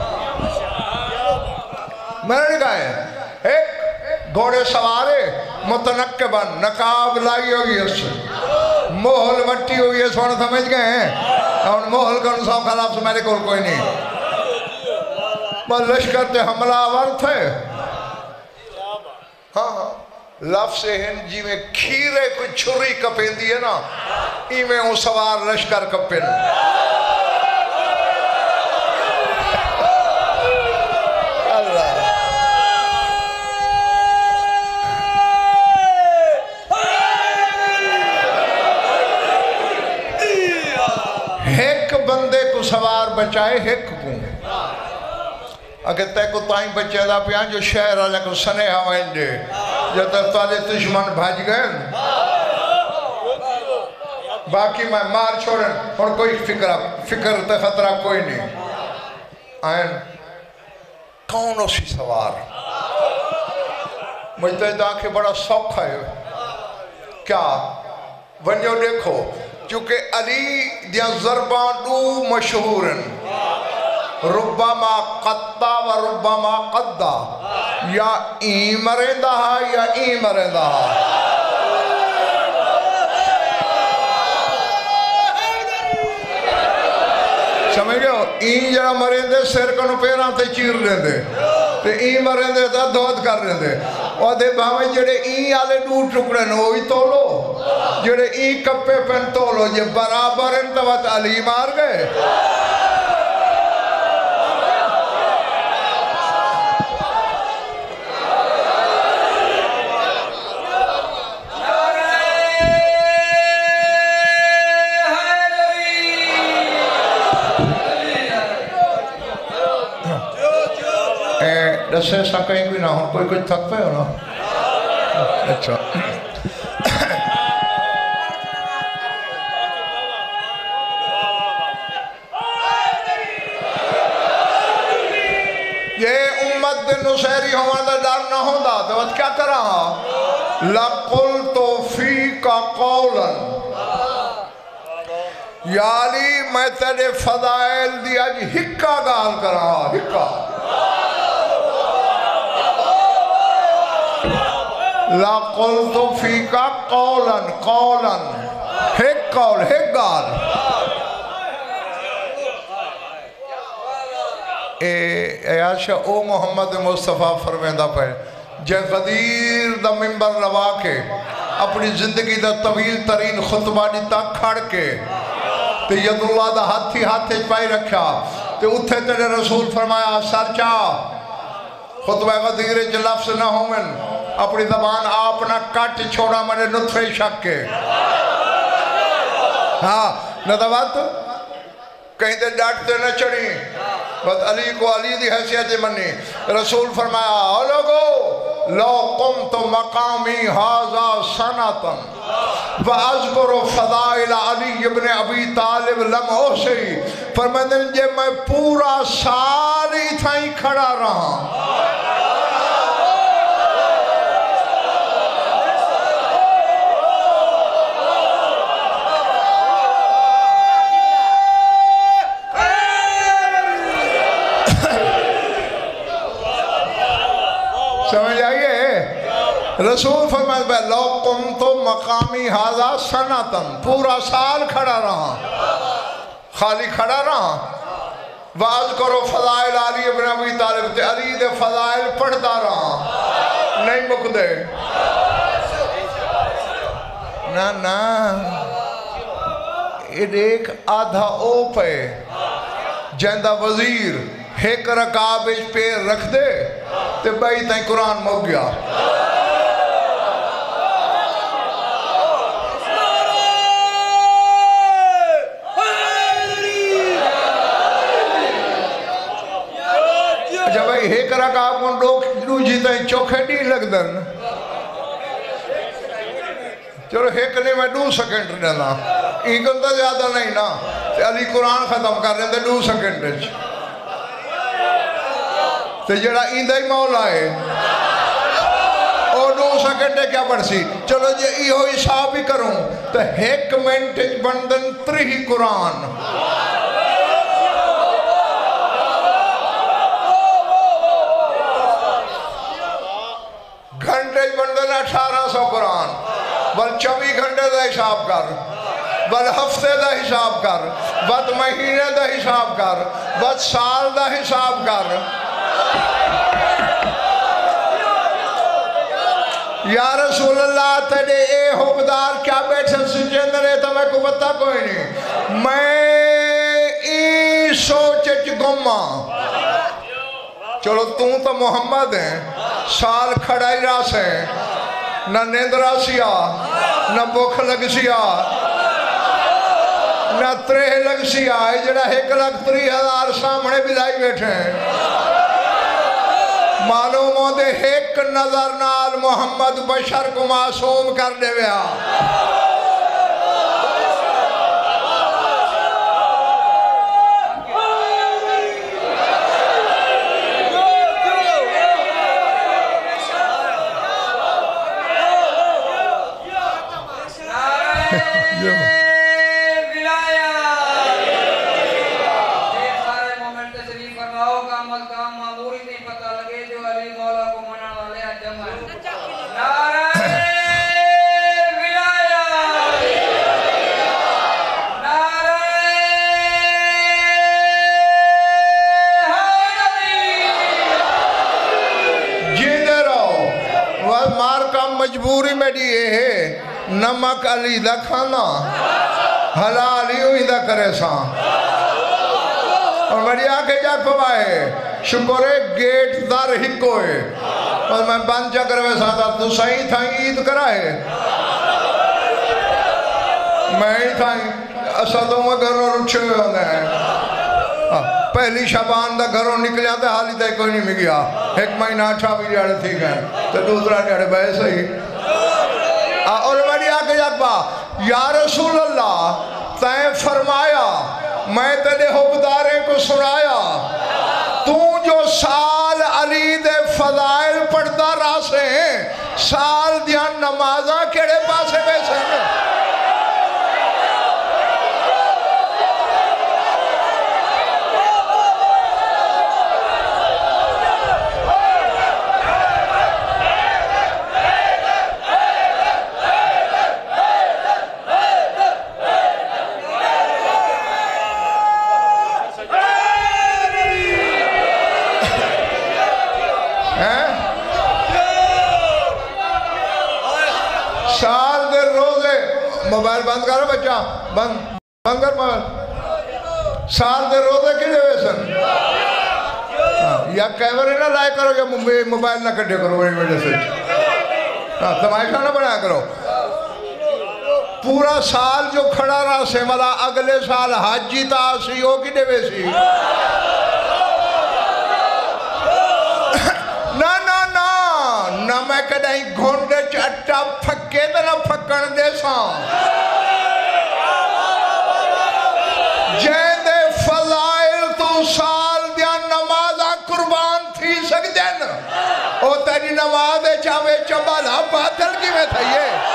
میں نے کہا ہے ایک گھوڑے سوارے متنقبن نقاب لائی ہوگی اس سے محل وٹی ہوئی ہے، سونے سمجھ گئے ہیں اور محل کا نصاب خلاف سے میرے کول کوئی نہیں، بس لشکر تے حملہ آور تھے۔ ہاں لفظ ہن جی میں کھیرے کوئی چھری کپیں دیئے نا، ای میں ہوں سوار لشکر کپیں۔ اللہ ایک بندے کو سوار بچائے ایک کو، اگر تے کو تائیں بچے دا پیان جو شہر آلے کو سنے ہوائیں دے جو تفتالے دشمن بھاج گئے باقی میں مار چھوڑن اور کوئی فکر فکر تے خطرہ کوئی نہیں۔ آئین کون اسی سوار مجھتے آنکھیں بڑا سوکھ ہے کیا ونیو دیکھو، چونکہ علی دیا ضربان دو مشہور ہیں، ربما قطع و ربما قدع، یا این مرندہ یا این مرندہ۔ سمجھ گئے ہو؟ این جڑا مرندے سر کنو پیران تے چیر لیندے تے این مرندے تا دھوت کر لیندے، اور دے بھاویں جڑے این آلے دو ٹکڑے نو ہی تولو، جڑے این کپے پن تولو، یہ برابر انتوات علی مار گئے۔ دسے سا کہیں کوئی نہ ہوں، کوئی کچھ تھک پہ ہو نا؟ اچھا یہ امت دن نصیری ہمارا ڈر نہ ہوں دا تو کیا کر رہا؟ لَقُلْتُ فِيكَ قَوْلًا، یا علی میں تیرے فضائل دیا جی ہکا گال کر رہا، ہکا لَقُلْتُ فِيكَ قَوْلًا قَوْلًا ایک قول ایک گال۔ اے عاشق او محمد مصطفیٰ فرمیندہ پہ جے غدیر دا منبر لوا کے اپنی زندگی دا طویل ترین خطبہ دیتا کھڑ کے تے ید اللہ دا ہاتھی ہاتھے پائی رکھا تے اتھے تیرے رسول فرمایا سرچا خطبہ غدیر جو لفظ نہ ہوں من اپنی زبان آپنا کٹ چھوڑا منے نطفے شک کے۔ ہاں ندوات کہیں دے ڈاٹتے نہ چڑھی، بس علی کو علی دی حیثیت منی۔ رسول فرمایا او لوگو لو قمت مقامی حاضا سنتن وَأَذْكُرُ فَضَائِلَ عَلِيِّ بْنِ ابی طالب لم اوسی، فرمائے جے میں پورا سال ہی تھائیں کھڑا رہا سمجھ آئیے؟ رسول فرمائے بے لو قمت مقامی حاضا سنتن، پورا سال کھڑا رہا، خالی کھڑا رہا۔ وَأَذْكُرُ فَضَائِلَ عَلِيِّ بْنِ ابی طالب، تے علی دے فضائل پڑھتا رہا، نہیں مکدے نا نا ایک آدھا او پہ جیندہ وزیر ایک رکعت وچ پیر رکھ دے تے بھائی تائیں قرآن مک گیا. جب بھائی ایک رکعت کو لوگ جی تائیں چوکھے نہیں لگ دن چلو ایک نے میں دو سیکنڈ دینا ایگل تو زیادہ نہیں نا علی قرآن ختم کر رہے تھے دو سیکنڈ تو جڑا ایندہ ہی مولا ہے اور دو سیکنڈ کیا پڑھ سی چلو جی ایہو حساب ہی کروں تو ایک منٹ بندن تری قرآن گھنٹے بندن اٹھارہ سو قرآن بل چوبی گھنٹے دا حساب کر بل ہفتے دا حساب کر بل مہینے دا حساب کر بل سال دا حساب کر. یا رسول اللہ تیرے اے حبدار کیا بیٹھے سجند رہے تو میں کو بتا کوئی نہیں میں ای سوچ گمہ چلو توں تو محمد ہیں سال کھڑائی راس ہیں نہ نیندرہ سیا نہ بکھ لگ سیا نہ ترہ لگ سیا جڑا ایک لگ تری ہزار سامنے بلائی بیٹھے ہیں معلوم ہو دے ایک نظر نال محمد بشر کو معصوم کر دے ویا. مجبوری میں دیئے ہے نمک علی دا کھانا حلال ہی ہوئی دا کرے ساں اور میری آنکھیں جا پوائے شکر ہے گیٹ در ہکوئے اور میں بند جا کر ویسا تھا تو صحیح تھا عید کرائے میں ہی تھا اسدوں میں گھروں رچھے ہونے ہیں پہلی شبان دا گھروں نکل جاتے حالی تے کوئی نہیں مگیا ایک مہینہ اٹھا بھی جاڑے تھی گئے تو دوسرا جاڑے بھائی صحیح اور میری آگے جاکبا یا رسول اللہ تائیں فرمایا میں تیرے حبداریں کو سنایا تو جو سال علی دے فضائل پڑھتا راسے ہیں سال دیان نمازہ کیڑے پاسے بیسے ہیں موبائل بند کرو بچہ بند بند کر موبائل سال دے روزے کیلے ہوئے سن یا کیمرے نہ لائے کرو یا موبائل نہ کٹے کرو بڑی وجہ سے تماشا نہ بنا کرو پورا سال جو کھڑا رہا سے ملا اگلے سال حاجی تاسی ہو کی دے ویسی نہ نہ نہ نہ میں کدھائی گھونڈے چٹا پھکے تو نہ پھکن دے ساں جہن دے فضائل تو سال دیا نمازہ قربان تھی سکدین او تیری نماز چاہوے چبالا باطل کی میں تھا یہ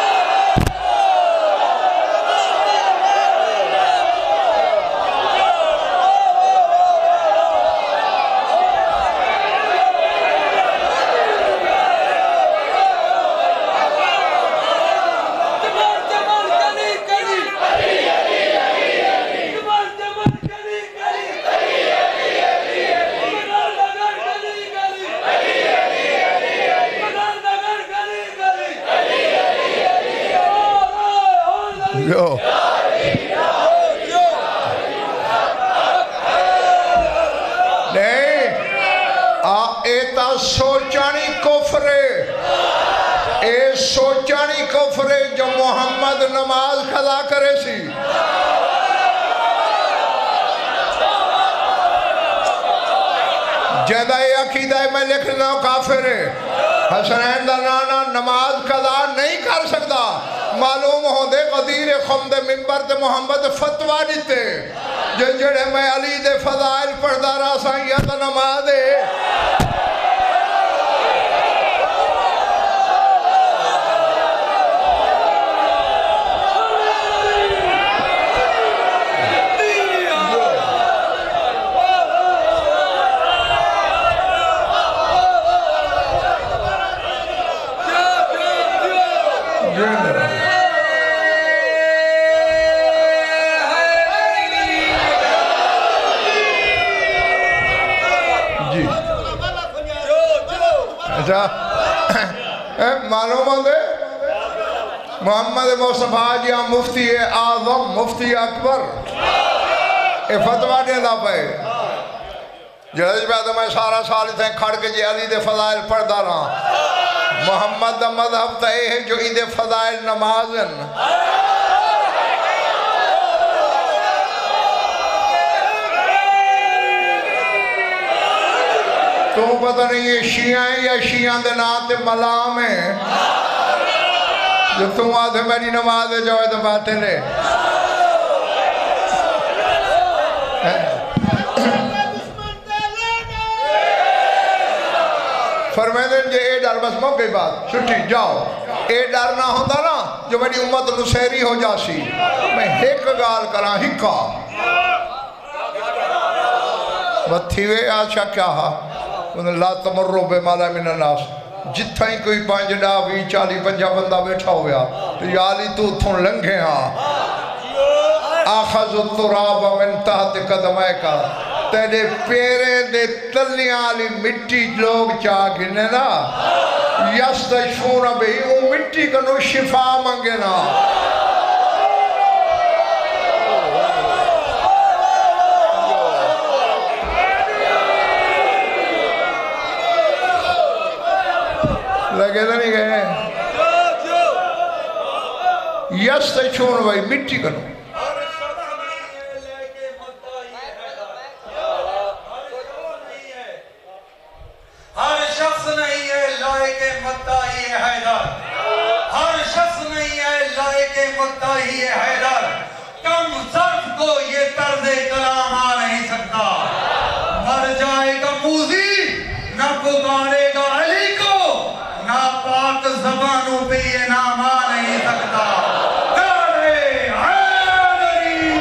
جو نہیں پرانی کفرے جو محمد نماز قضا کرے سی جیدہ یہ عقیدہ میں لکھ رہا ہوں کافر ہے حسنین دا نانا نماز قضا نہیں کر سکتا معلوم ہو دے قدیر خمد منبر دے محمد فتوہ دیتے جن جڑے میں علی دے فضائل پڑھدا رہا سائیہ تا نماز ہے معلوم ہوں دے محمد مصطفیٰ جی مفتی اعظم مفتی اکبر اے فتوہ دے دا پہ جہاز پہ تو میں سارا سال تھے کھڑ کے جی علی دے فضائل پڑھ دا رہا محمد دا مذہب تا اے ہے جو ان دے فضائل نمازن تو پتہ نہیں یہ شیعہ ہیں یا شیعہ دے ناتے ملام ہیں جب تم آدھے میری نماز ہے جو ہے تو باتیں لے فرمیدیں جے اے ڈر بس موقعی بات چھٹی جاؤ اے ڈر نہ ہوتا نا جو میری امت نسیری ہو جاسی میں ہیک گال کرا ہکا بتھیوے آشا کیا ہا لا تمرو بے مالا من الناس جتھا ہی کوئی پانچ ڈا بھی چالی پنجا بندہ بیٹھا ہویا تو یالی تو تھون لنگے ہاں آخذ التراب من تحت قدمائے کا تیرے پیرے دے تلیاں علی مٹی لوگ چاہ گنے نا یستشفون بھئی وہ مٹی کنو شفا منگے نا لگے تو نہیں گئے یستشفون بھئی مٹی کنو مدعی حیدر کم ظرف کو یہ طرز کلام آ نہیں سکتا مر جائے گا موزی نہ پکارے گا علی کو نہ پاک زبانوں پہ یہ نام آ نہیں سکتا دارے حیدری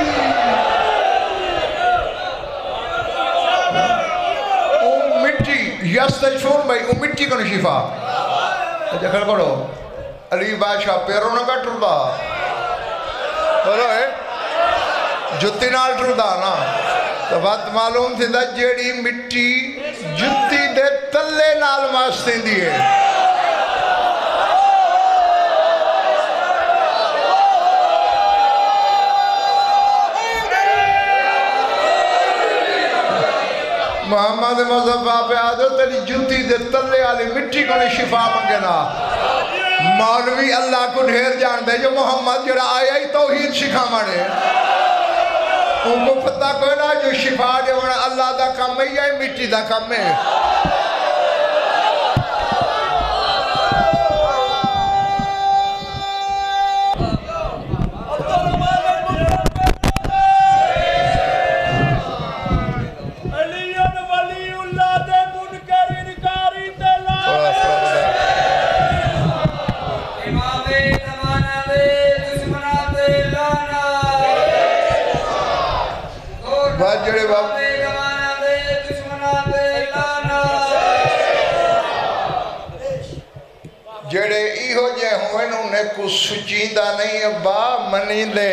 او مٹی یستشفون بھائی او مٹی کنو شفا جکھر کرو علی بادشاہ پیروں نہ کٹ ردا بولو ہے جتی نال ٹردا نا تو بات معلوم تھی دا جیڑی مٹی جتی دے تلے نال ماستے دیئے محمد مصطفیٰ پہ آدھو تیری جتی دے تلے آلی مٹی کو نے شفا منگے نا مولوی اللہ کو ڈھیر جان دے جو محمد جڑا آیا ہی توحید شکھا مڑے ان کو پتہ کوئی نا جو شفا دے وڑا اللہ دا کم ہے یا مٹی دا کم ہے جڑے ایہو جے ہوئے انہیں کو سچیندہ نہیں ابا منی دے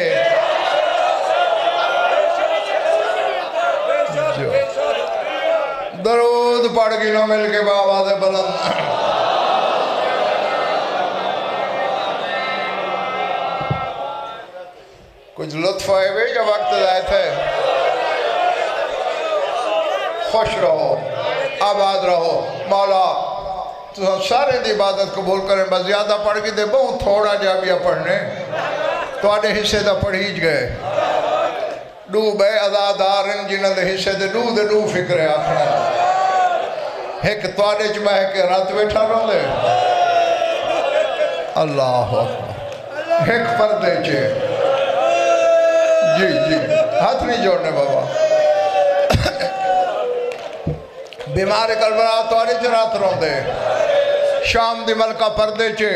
درود پڑھ گنو مل کے بابا دے بلند کچھ لطف آئے ہوئے یا وقت دائے تھے خوش رہو آباد رہو مولا تو سارے دی عبادت قبول کریں بس زیادہ پڑھ کے دے بہت تھوڑا جا بیا پڑھنے تو آدھے حصے دا پڑھیج گئے دو بے ازادارن جنہ دے حصے دے دو دے دو فکرے آخنا ایک تو آدھے چ بہ کے رات بیٹھا رہو دے اللہ اکبر ایک پردے چے جی جی ہاتھ نہیں جوڑنے بابا بیمار کلبرا تو آدھے چ رات رہو دے شام دی ملکہ پردے چے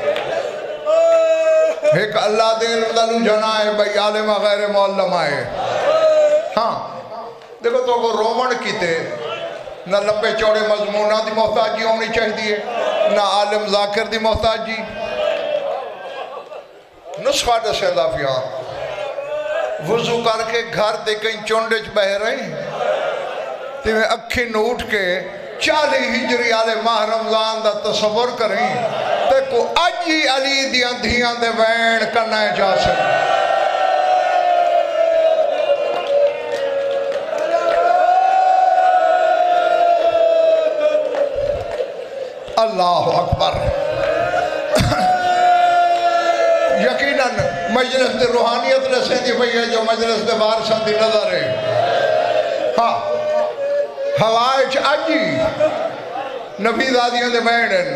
ایک اللہ دین مدلو جنائے بھئی عالم غیر معلم آئے ہاں دیکھو تو کو رومن کیتے نہ لمبے چوڑے مضمونہ دی محتاجی ہونی چاہیے نہ عالم ذاکر دی محتاجی نسخہ دسے دافیاں وضو کر کے گھر دے کہیں چونڈے چ بہ رہی تے میں اکھی نوٹ کے چالی ہجری آلے ماہ رمضان دا تصور کریں تے کو اجی علی دیاں دھیاں دے وین کرنا جا سکیں اللہ اکبر یقیناً مجلس دے روحانیت رسیں دی بھئی ہے جو مجلس دے وارثاں دی نظر ہے ہاں ہوائچ آجی نبی دادیاں دے بینن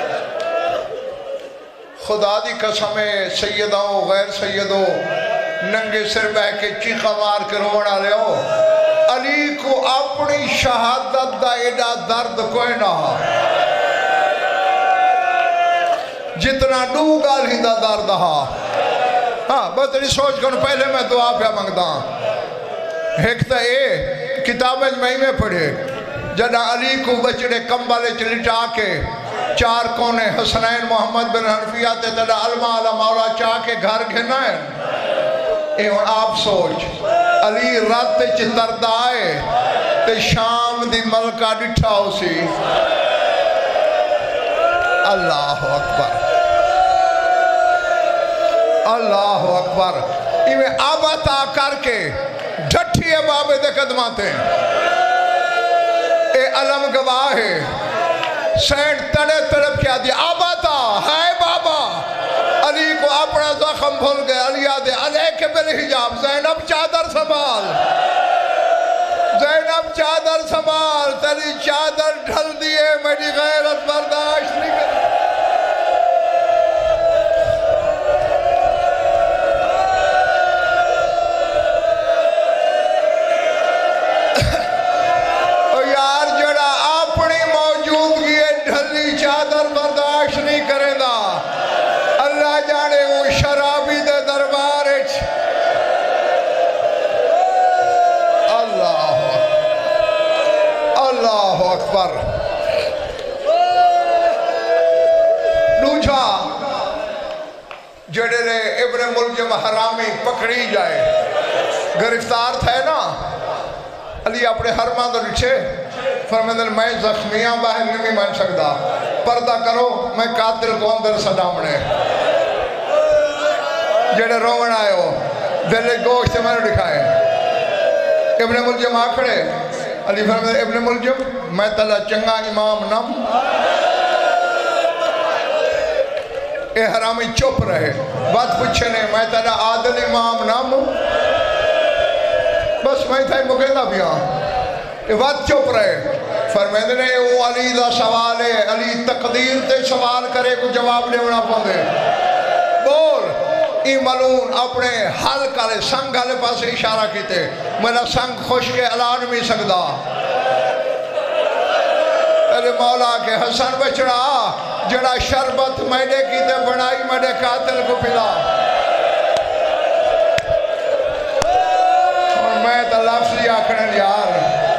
خدا دی قسمیں سیدوں غیر سیدوں ننگے سر بہ کے چیخا مار کے رونا لے ہو علی کو اپنی شہادت دا ایڈا درد کوئی نہ جتنا دو گال ہی دا درد ہا ہاں بس تیری سوچ کرنے پہلے میں دعا پہ مانگتا ہوں ایک تا اے کتابیں میں میں پڑھے جدہ علی کو بچڑے کمبالے چلٹا کے چار کونے حسنین محمد بن حنفیہ تے تدہ علماء علی مولا چاہ کے گھر گھنائیں اے اور آپ سوچ علی رات چترد آئے تے شام دی ملکہ ڈٹھا اسی اللہ اکبر اللہ اکبر ایویں آباتا کر کے ڈھٹھی ہے بابے دے قدماتے اے علم گواہ ہے سینٹ تڑے تڑپ کیا دیا آباتا ہے بابا علی کو اپنا زخم بھول گئے علی آدھے علیہ کے بالحجاب زینب چادر سنبھال زینب چادر سنبھال تیری چادر ڈھل دیے میری غیرت برداشت نہیں کر پر دوجھا جڑے رہے ابن ملجم حرامی پکڑی جائے گرفتار تھے نا علی اپنے حرمان دو لچھے فرمیدن میں زخمیاں باہر نہیں مان سکتا پردہ کرو میں قاتل کو اندر صدامنے جڑے رومن آئے ہو دل گوشت میں نے دکھائے ابن ملجم آکھڑے علی فرمیدن ابن ملجم میں تلا چنگا امام نم اے حرامی چپ رہے بات پوچھنے میں تلا عادل امام نم بس میں تھا مکیدہ بھی آن اے بات چپ رہے فرمیدنے وہ علی دا سوال ہے علی تقدیر تے سوال کرے کو جواب لے ہونا پاندے بول ای ملون اپنے حل کرے سنگ حلے پاس اشارہ کیتے میرا سنگ خوش کے اعلان بھی سکتا ارے مولا کے حسن بچڑا جڑا شربت میں نے کیتے بنائی میں نے قاتل کو پلا اور میں تا لفظی آکھنے یار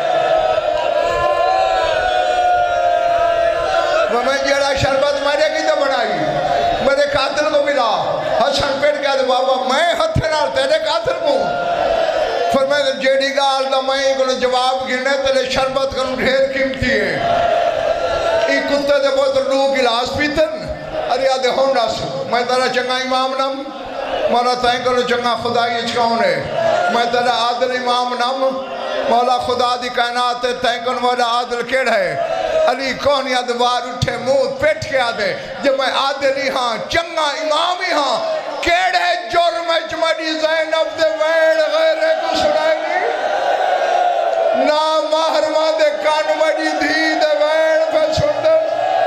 وہ میں جڑا شربت میں نے کیتے بنائی میں نے قاتل کو پلا حسن پیٹ کہا دے بابا میں ہتھے نال تیرے قاتل کو فرمائے جیڑی گال دا میں کو جواب گرنے تیرے شربت کروں ڈھیر قیمتی ہے ای کتے دے بہت لو گلاس پیتن ارے آدھے ہونڈا سو میں تیرا چنگا امام نم مولا تائیں کرو چنگا خدای اچکاؤں نے میں تیرا عادل امام نم مولا خدا دی کائنات تائیں کرو مولا عادل کیڑ ہے علی کون یاد وار اٹھے منہ پیٹ کے آدھے جو میں عادلی ہاں چنگا امامی ہاں کیڑے جرم اجمدی زینب دے ویڑ غیرے کو سنائے گی نا محرمہ دے کان مجی دھی دے ویڑ پہ سن دے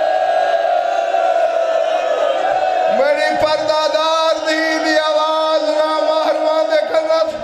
میری پردادار دی دی آواز نا محرمہ دے کھنت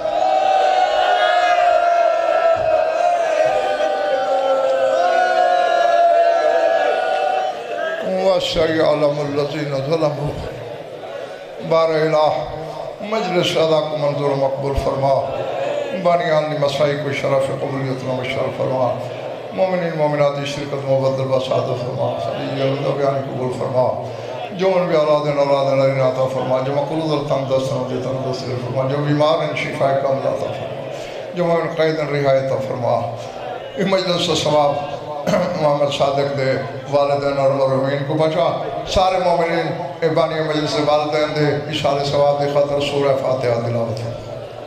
وَسَيَعْلَمُ الَّذِينَ ظَلَمُوا بار الہ مجلس ادا کو منظور مقبول فرما بانیان لی مسائی کو شرف قبولیت و شرف فرما مومنین مومناتی شرکت مبدل بسعادہ فرما صلی اللہ بیانی قبول فرما جو من بھی اولادن اولادن لرین عطا فرما جو مقلوض التنگ دستن دیتن دستر فرما جو بیمار ان شفاء کامل عطا فرما جو من قیدن رہایت فرما اس مجلس سے ثواب محمد صادق دے والدین اور مرحومین کو بچا سارے مومنین ایبانی مجلس والدین دے اشارے ثواب دے خاطر سورہ فاتحہ تلاوت ہے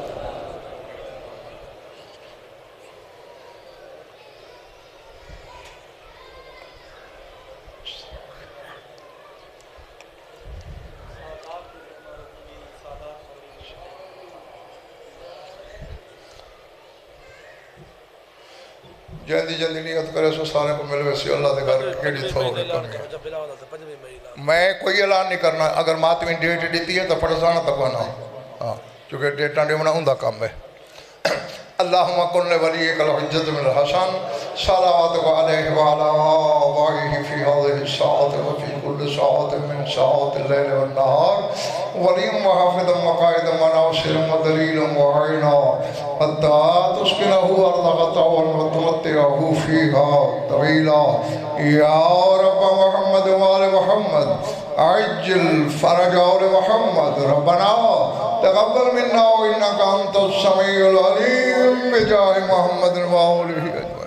جلدی جلدی نیت کرے سو سارے کو ملوے سی اللہ دے گھر کیڑی تھوڑی کرنی میں کوئی اعلان نہیں کرنا اگر ماتمین ڈیٹ دیتی ہے تو پڑھسانا تک ہونا چونکہ ڈیٹاں ڈیمنا ہوں دا کام ہے اللہم کن ولیک الحجت من الحسن صلواتک علیہ وعلا آبائہ فی هذه الساعة وفی کل ساعة من ساعات اللیل والنہار ولیم وحافظا وقائدا وناصرا ودلیلا وعینا حتی تسکنہ ارض طوعا وتمتعہ فیہا طویلا یا رب محمد وآل محمد عجل فرج آل محمد ربنا تقبل منا وإنك أنت السميع العليم بجاه محمد وآله أجمعين